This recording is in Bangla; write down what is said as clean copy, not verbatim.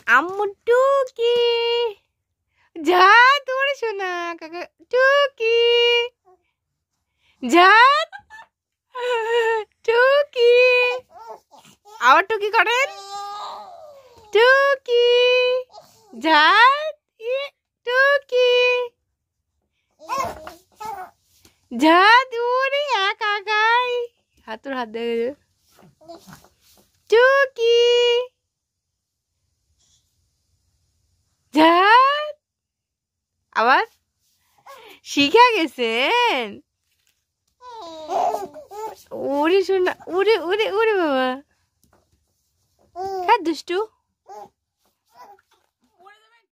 আম্মু টুকি যা তোর শোনা কাকা টুকি যা টুকি আবার টুকি করেন টুকি যা টুকি যা দূরে একা গাই হাতুর হাত দেখে টুকি যা আবার শিখে গেছেন ওরে শোনা ওরে ওরে ওরে বাবা হ্যাঁ দুষ্টু